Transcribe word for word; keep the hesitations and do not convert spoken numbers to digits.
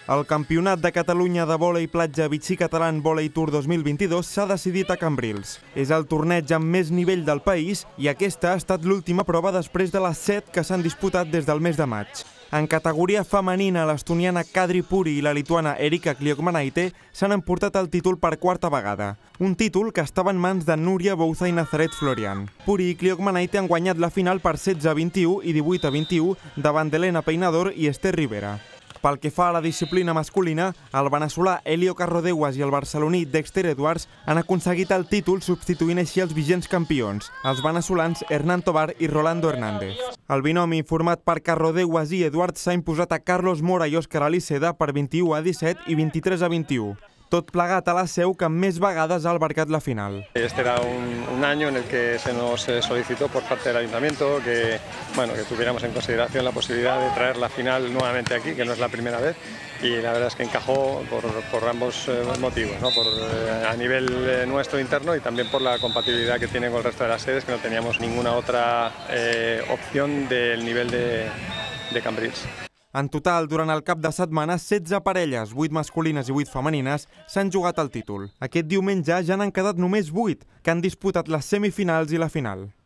El Campionat de Catalunya de vòlei platja Vichy Catalan Volley Tour dos mil vint-i-dos s'ha decidit a Cambrils. És el torneig amb més nivell del país i aquesta ha estat l'última prova després de les set que s'han disputat des del mes de maig. En categoria femenina, l'estoniana Kadri Puri i la lituana Erika Kliokmanaite s'han emportat el títol per quarta vegada. Un títol que estava en mans de Núria Bouza i Nazaret Florian. Puri i Kliokmanaite han guanyat la final per setze a vint-i-u i divuit a vint-i-u davant d'Helena Peinador i Esther Rivera. Pel que fa a la disciplina masculina, el veneçolà Helio Carrodeguas i el barceloní Dexter Edwards han aconseguit el títol substituint així els vigents campions, els veneçolans Hernán Tobar i Rolando Hernández. El binomi format per Carrodeguas i Edwards s'ha imposat a Carlos Mora i Òscar Aliceda per vint-i-u a disset i vint-i-tres a vint-i-u. Tot plegat a la seu que més vegades ha albergat la final. Este era un, un año en el que se nos solicitó por parte del Ayuntamiento que, bueno, que tuviéramos en consideración la posibilidad de traer la final nuevamente aquí, que no es la primera vez, y la verdad es que encajó por, por ambos eh, motivos, ¿no? Por, eh, a nivel eh, nuestro interno y también por la compatibilidad que tiene con el resto de las sedes, que no teníamos ninguna otra eh, opción del nivel de, de Cambrils. En total, durant el cap de setmana, setze parelles, vuit masculines i vuit femenines, s'han jugat el títol. Aquest diumenge ja n'han quedat només vuit, que han disputat les semifinals i la final.